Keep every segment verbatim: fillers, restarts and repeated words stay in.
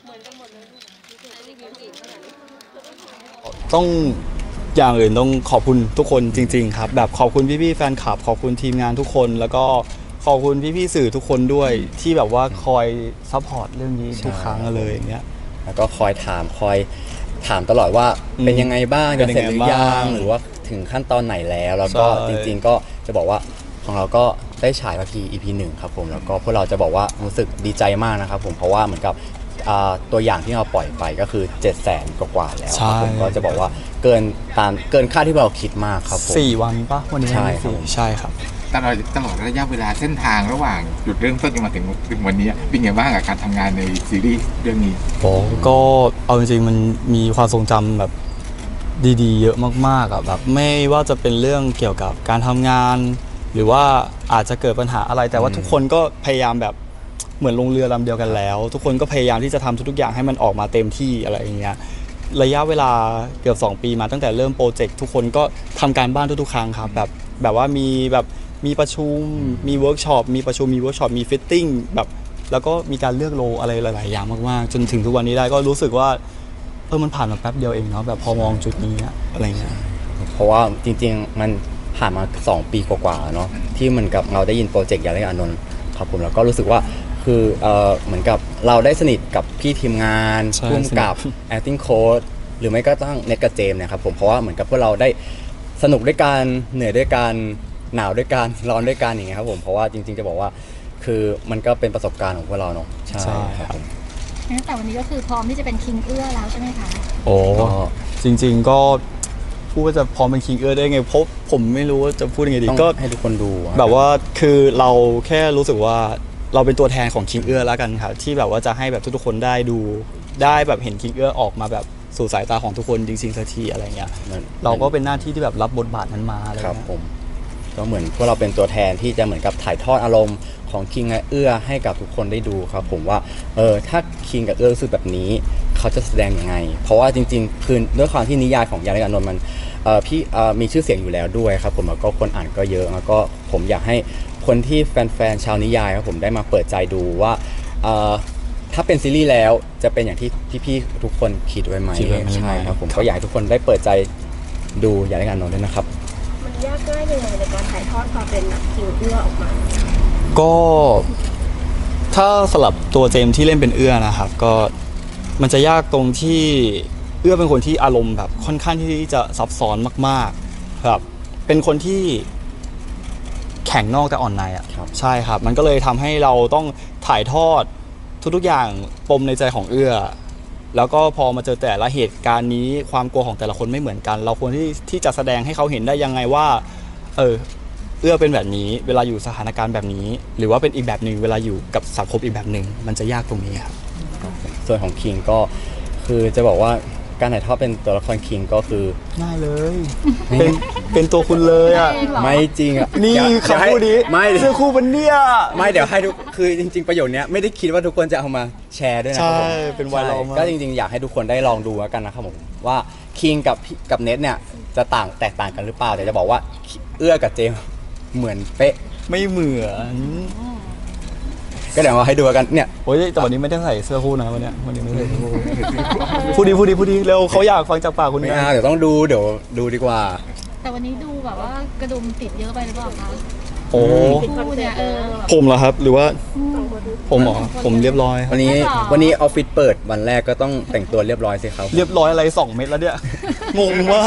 ต้องอย่างอื่นต้องขอบคุณทุกคนจริงๆครับแบบขอบคุณพี่ๆแฟนคลับขอบคุณทีมงานทุกคนแล้วก็ขอบคุณพี่ๆสื่อทุกคนด้วยที่แบบว่าคอยซัพพอร์ตเรื่องนี้ทุกครั้งเลยอย่างเงี้ยแล้วก็คอยถามคอยถามตลอดว่าเป็นยังไงบ้างจะเสร็จหรือยังหรือว่าถึงขั้นตอนไหนแล้วแล้วก็จริงๆก็จะบอกว่าของเราก็ได้ฉายมาที อี พี หนึ่งครับผมแล้วก็พวกเราจะบอกว่ารู้สึกดีใจมากนะครับผมเพราะว่าเหมือนกับตัวอย่างที่เราปล่อยไปก็คือเจ็ดแสนกว่าแล้วผมก็จะบอกว่าเกินตามเกินคาดที่เราคิดมากครับผมสี่วันปะวันนี้ใช่ครับใช่ครับตลอดตลอดระยะเวลาเส้นทางระหว่างจุดเริ่มต้นจนมาถึงถึงวันนี้เป็นยังไงบ้างกับการทำงานในซีรีส์เรื่องนี้โอ้ก็เอาจริงๆมันมีความทรงจำแบบดีๆเยอะมากๆอ่ะแบบไม่ว่าจะเป็นเรื่องเกี่ยวกับการทำงานหรือว่าอาจจะเกิดปัญหาอะไรแต่ว่าทุกคนก็พยายามแบบเหมือนลงเรือลำเดียวกันแล้วทุกคนก็พยายามที่จะทำทุกๆอย่างให้มันออกมาเต็มที่อะไรอย่างเงี้ยระยะเวลาเกือบสองปีมาตั้งแต่เริ่มโปรเจกต์ทุกคนก็ทำการบ้านทุกๆครั้งครับแบบแบบว่ามีแบบมีประชุมมีเวิร์กช็อปมีประชุมมีเวิร์กช็อปมีฟิตติ้งแบบแล้วก็มีการเลือกโลอะไรหลายๆอย่างมากๆจนถึงทุกวันนี้ได้ก็รู้สึกว่าเออมันผ่านมาแป๊บเดียวเองเนาะแบบพอมองจุดนี้อะไรเงี้ยเพราะว่าจริงๆมันผ่านมาสองปีกว่าๆเนาะที่เหมือนกับเราได้ยินโปรเจกต์ยาและอานนท์ครับผมแล้วก็รู้สึกว่าคือเออเหมือนกับเราได้สนิทกับพี่ทีมงานร่วมกับ acting coach หรือไม่ก็ต้องเน็ตกับเจมเนี่ยครับผมเพราะว่าเหมือนกับพวกเราได้สนุกด้วยกันเหนื่อยด้วยกันหนาวด้วยกันร้อนด้วยกันอย่างเงี้ยครับผมเพราะว่าจริงๆจะบอกว่าคือมันก็เป็นประสบการณ์ของพวกเราเนาะใช่ครับงั้นแต่วันนี้ก็คือพร้อมที่จะเป็นคิงเอื้อแล้วใช่ไหมคะโอ้จริงๆก็พูดว่าจะพร้อมเป็นคิงเอื้อได้ไงเพราะผมไม่รู้ว่าจะพูดยังไงดีก็ให้ทุกคนดูแบบว่าคือเราแค่รู้สึกว่าเราเป็นตัวแทนของคิงเอื้อแล้วกันครับที่แบบว่าจะให้แบบทุกๆคนได้ดูได้แบบเห็นคิงเอื้อออกมาแบบสู่สายตาของทุกคนจริงๆสักทีอะไรเงี้ยเราก็เป็นหน้าที่ที่แบบรับบทบาทนั้นมาอะไรเงี้ยผมก็เหมือนพวกเราเป็นตัวแทนที่จะเหมือนกับถ่ายทอดอารมณ์ของคิงกับเอื้อให้กับทุกคนได้ดูครับผมว่าเออถ้าคิงกับเอื้อรู้สึกแบบนี้เขาจะแสดงยังไงเพราะว่าจริงๆคือด้วยความที่นิยายของยาและอานนท์มันเออพี่เออมีชื่อเสียงอยู่แล้วด้วยครับผมแล้วก็คนอ่านก็เยอะแล้วก็ผมอยากให้คนที่แฟนๆชาวนิยายครับผมได้มาเปิดใจดูว่าเออถ้าเป็นซีรีส์แล้วจะเป็นอย่างที่พี่ๆทุกคนคิดไว้ไหมใช่ครับผมก็อยากให้ทุกคนได้เปิดใจดูยาและอานนท์ด้วยนะครับยากง่ายยังไงในการถ่ายทอดความเป็นคิงเอื้อออกมาก็ถ้าสลับตัวเจมที่เล่นเป็นเอื้อนะครับก็มันจะยากตรงที่เอื้อเป็นคนที่อารมณ์แบบค่อนข้างที่จะซับซ้อนมากๆครับเป็นคนที่แข็งนอกแต่อ่อนในอ่ะใช่ครับมันก็เลยทำให้เราต้องถ่ายทอดทุกๆอย่างปมในใจของเอื้อแล้วก็พอมาเจอแต่ละเหตุการณ์นี้ความกลัวของแต่ละคนไม่เหมือนกันเราควรที่ที่จะแสดงให้เขาเห็นได้ยังไงว่าเออเอื้อเป็นแบบนี้เวลาอยู่สถานการณ์แบบนี้หรือว่าเป็นอีกแบบหนึ่งเวลาอยู่กับสังคมอีกแบบหนึ่งมันจะยากตรงนี้ครับส่วนของคิงก็คือจะบอกว่าการถ่ายทอดเป็นตัวละครคิงก็คือง่ายเลยเป็นเป็นตัวคุณเลยอ่ะไม่จริงอ่ะนี่คำพูดนี้ไม่เสื้อคู่เป็นเนี่ยไม่เดี๋ยวให้ทุกคือจริงๆประโยชน์เนี้ยไม่ได้คิดว่าทุกคนจะเอามาแชร์ด้วยนะใช่เป็นไวรัลมากก็จริงๆอยากให้ทุกคนได้ลองดูแล้วกันนะครับผมว่าคิงกับกับเน็ตเนี่ยจะต่างแตกต่างกันหรือเปล่าแต่จะบอกว่าเอื้อกับเจมเหมือนเป๊ะไม่เหมือนก็เดี๋ยวมาให้ดูกันเนี่ยโอ้ยแต่วันนี้ไม่ได้ใส่เสื้อคู่นะวันนี้วันนี้ไม่ใส่เสื้อคู่พูดดีพูดดีพูดดีเร็วเขาอยากฟังจากปากคุณไม่เอาเดี๋ยวต้องดูเดี๋ยวดูดีกว่าแต่วันนี้ดูแบบว่ากระดุมติดเยอะไปหรือเปล่าคะโอ้ผมเหรอครับหรือว่าผมหรอผมเรียบร้อยวันนี้วันนี้ออฟฟิศเปิดวันแรกก็ต้องแต่งตัวเรียบร้อยสิครับเรียบร้อยอะไรสองเม็ดแล้วเนี่ยงงว่า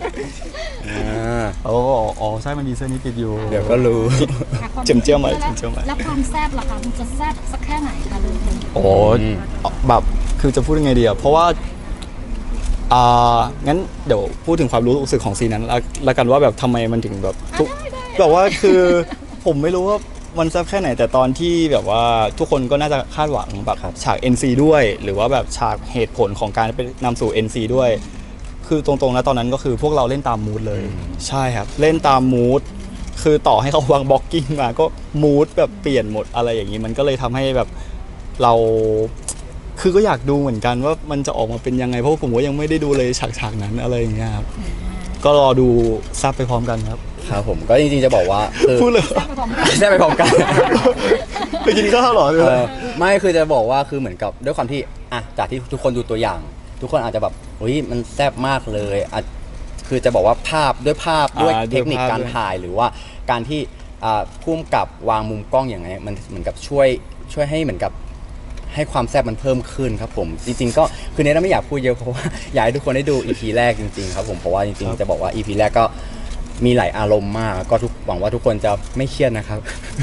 อ๋ออ๋อใช่มันมีเสื้อนี้ติดอยู่เดี๋ยวก็รู้เจียมเจียมใหม่เจียมเจียมใหม่แล้วความแซ่บล่ะคะมันจะแซ่บสักแค่ไหนคะลุงโอ้แบบคือจะพูดยังไงดีอะเพราะว่าอ่างั้นเดี๋ยวพูดถึงความรู้สึกของซีนนั้นแล้วกันว่าแบบทำไมมันถึงแบบแบบว่าคือผมไม่รู้ว่ามันแซ่บแค่ไหนแต่ตอนที่แบบว่าทุกคนก็น่าจะคาดหวังแบบฉาก เอ็น ซี ด้วยหรือว่าแบบฉากเหตุผลของการไปนำสู่ เอ็น ซี ด้วยคือตรงๆนะตอนนั้นก็คือพวกเราเล่นตามมูดเลยใช่ครับเล่นตามมูดคือต่อให้เขาวางบล็อกกิ้งมาก็มูดแบบเปลี่ยนหมดอะไรอย่างนี้มันก็เลยทำให้แบบเราคือก็อยากดูเหมือนกันว่ามันจะออกมาเป็นยังไงเพราะผมก็ยังไม่ได้ดูเลยฉากๆนั้นอะไรอย่างเงี้ยครับก็รอดูซับไปพร้อมกันครับครับผมก็จริงๆจะบอกว่าคือพูดเลยแซ่บไปพร้อมกันไปกินข้าวเหรอเออไม่คือจะบอกว่าคือเหมือนกับด้วยความที่อ่ะจากที่ทุกคนดูตัวอย่าง ทุกคนอาจจะแบบเฮ้ยมันแซ่บมากเลยอ่ะคือจะบอกว่าภาพด้วยภาพด้วยเทคนิคการถ่ายหรือว่าการที่อ่าพุ่มกับวางมุมกล้องอย่างไรมันเหมือนกับช่วยช่วยให้เหมือนกับให้ความแซ่บมันเพิ่มขึ้นครับผมจริงๆก็คือเนทไม่อยากพูดเยอะเพราะว่าอยากให้ทุกคนได้ดู อี พี แรกจริงๆครับผมเพราะว่าจริงๆจะบอกว่า อี พี แรกก็มีหลายอารมณ์มากก็ทุกหวังว่าทุกคนจะไม่เครียดนะครับ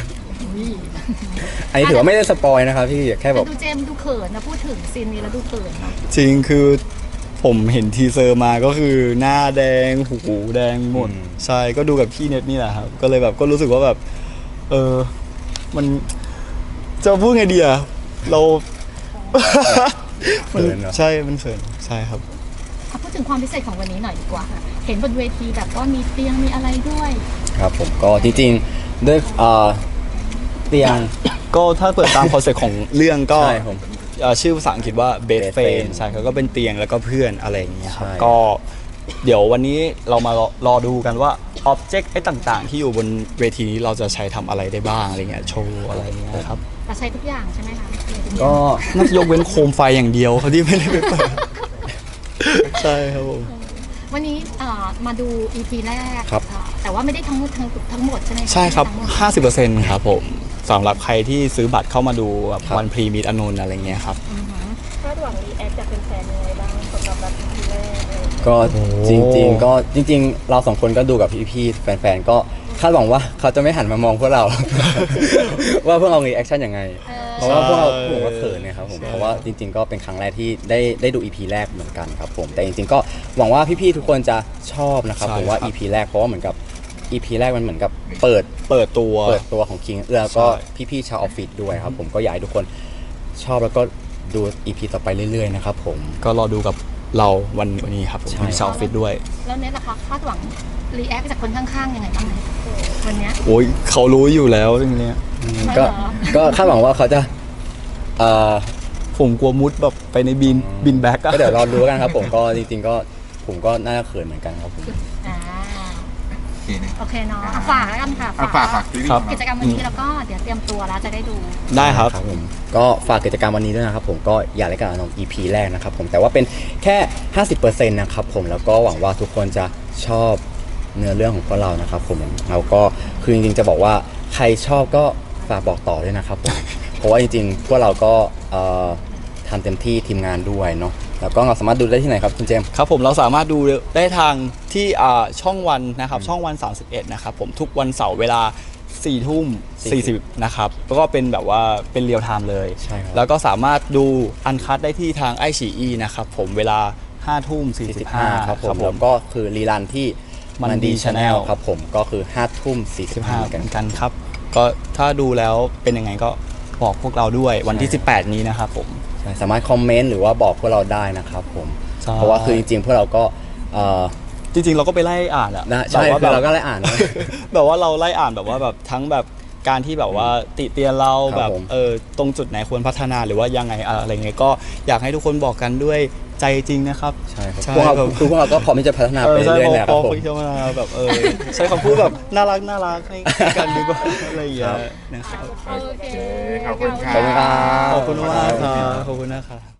อันนี้ถือว่าไม่ได้สปอยนะครับพี่แค่แบบดูเจมส์ดูเขินนะพูดถึงซีนนี้แล้วดูเขินนะจริงคือผมเห็นทีเซอร์มาก็คือหน้าแดงหูแดงหมดอืมใช่ก็ดูกับพี่เน็ตนี่แหละครับก็เลยแบบก็รู้สึกว่าแบบเออมันจะพูดไงดีอะเรา มันเขินเหรอใช่มันเขินใช่ครับเอาพูดถึงความพิเศษของวันนี้หน่อยดีกว่า เห็นบนเวทีแบบว่ามีเตียงมีอะไรด้วยครับผมก็จริงๆด้วยเอ่อเตียงก็ถ้าเปิดตามคอนเซ็ปต์ของเรื่องก็ใช่ผมเอ่อชื่อภาษาอังกฤษว่า bed Bed frame frame ใช่ครับก็เป็นเตียงแล้วก็เพื่อนอะไรอย่างเงี้ยครับใช่ก็เดี๋ยววันนี้เรามารอรอดูกันว่าอ็อบเจกต์ไอ้ต่างๆ ที่อยู่บนเวทีนี้เราจะใช้ทำอะไรได้บ้างอะไรเงี้ยโชว์อะไรเงี้ยครับแต่ใช้ทุกอย่างใช่ไหมคะก็น่าจะยกเว้นโคมไฟอย่างเดียวเขาที่ไม่ได้ไปเปิด ใช่ครับผมวันนี้เอ่อมาดู อี พี แรกครับเอ่อแต่ว่าไม่ได้ทั้งทั้งทั้งหมดใช่ไหมะใช่ครับทั้งหมดห้าสิบเปอร์เซ็นต์ ครับผมสำหรับใครที่ซื้อบัตรเข้ามาดูแบบครับวันพรีมิตอนนท์อะไรเงี้ยครับอือหือคาดหวังรีแอคจากแฟนๆยังไงบ้างสำหรับแบบทีแรกเลยก็โอ้จริงๆก็จริง ๆ เราสองคนก็ดูกับพี่ๆแฟนๆก็คาดหวังว่าเขาจะไม่หันมามองพวกเรา ว่าพวกเรามีแอคชั่นยังไงเออเพราะว่าพวกเราผมก็เขินเนี่ยครับผมเพราะว่าจริง ๆ ก็เป็นครั้งแรกที่ได้ได้ดู อี พี แรกเหมือนกันครับผมแต่จริงๆก็หวังว่าพี่ๆทุกคนจะชอบนะครับใช่ผมว่าครับอี พี แรกเพราะว่าเหมือนกับ อี พี แรกมันเหมือนกับเปิดเปิดตัวเปิดตัวของคิงเอื้อแล้วก็ใช่พี่ๆชาวออฟฟิศด้วยครับผมก็อยากให้ทุกคนชอบแล้วก็ดู อี พี ต่อไปเรื่อยๆนะครับผมก็รอดูกับเราวันวันนี้ครับผมใช่ที่ชาวออฟฟิศด้วยแล้วเนี่ยล่ะคะคาดหวังรีแอคจากคนข้างๆยังไงบ้างไหมวันเนี้ยโอ้ยเขารู้อยู่แล้วเรื่องเนี้ยไม่ก็เหรอก็คาดหวังว่าเขาจะเอ่อผมกลัวมุดแบบไปในบินบินแบ็กอะก็เดี๋ยวรอดูแล้วกันครับผมก็จริงๆก็ผมก็น่าจะเขินเหมือนกันครับผมอ่าโอเคนะโอเคเนาะอ่ะฝากแล้วกันค่ะเอาฝากฝากซีรีส์ของกิจเรากรรมวันนี้แล้วก็เดี๋ยวเตรียมตัวแล้วจะได้ดูได้ครับผมก็ฝากกิจกรรมวันนี้ด้วยนะครับผมก็อยากเล่นกับน้อง อี พี แรกนะครับผมแต่ว่าเป็นแค่ ห้าสิบเปอร์เซ็นต์ นะครับผมแล้วก็หวังว่าทุกคนจะชอบเนื้อเรื่องของพวกเรานะครับผมแล้วก็คือจริงๆจะบอกว่าใครชอบก็ฝากบอกต่อด้วยนะครับผม เพราะว่าจริงๆพวกเราก็เอ่อทำเต็มที่ทีมงานด้วยเนาะแล้วก็เราสามารถดูได้ที่ไหนครับคุณเจมส์ครับผมเราสามารถดูได้ทางที่อ่าช่องวันนะครับช่องวัน สามสิบเอ็ดนะครับผมทุกวันเสาร์เวลาสี่ทุ่มสี่สิบนะครับแล้วก็เป็นแบบว่าเป็นเรียลไทม์เลยใช่ครับแล้วก็สามารถดูอันคัดได้ที่ทางไอชีอีนะครับผมเวลาห้าทุ่มสี่สิบห้าครับผมแล้วก็คือรีลันที่มันดีชาแนล Channel ครับผมก็คือห้าทุ่มสี่สิสิบบ ห้าห้ากันเหมือนกันครับ ก็ถ้าดูแล้วเป็นยังไงก็บอกพวกเราด้วยวันที่ใช่สิบแปดนี้นะครับผมใช่สามารถคอมเมนต์หรือว่าบอกพวกเราได้นะครับผมใช่เพราะว่าคือจริงๆพวกเราก็เอ่อจริงๆเราก็ไปไล่อ่านอะนะใช่แบบว่าคือเราแบบก็ได้อ่านนะแบบว่าเราไล่อ่านแบบว่าแบบทั้งแบบการที่แบบว่าติเตียนเราครับแบบผมเออตรงจุดไหนควรพัฒนาหรือว่ายังไงอะไรเงี้ยก็อยากให้ทุกคนบอกกันด้วยใจจริงนะครับใช่ครับใช่พวกเราครับคือพวกเราก็พร้อมที่จะพัฒนาเอไปอใช่เรื่อยๆพอแหละคพรัอบผมพิจารณาแบบเออใช้คำพูดแบบน่ารักน่ารักให้กันดีกว่าอะไรอย่างเงี้ยนะครับโอเคขอบคุณครัขอบคุณครับขอบคุณมากครับขอบคุณนะครับ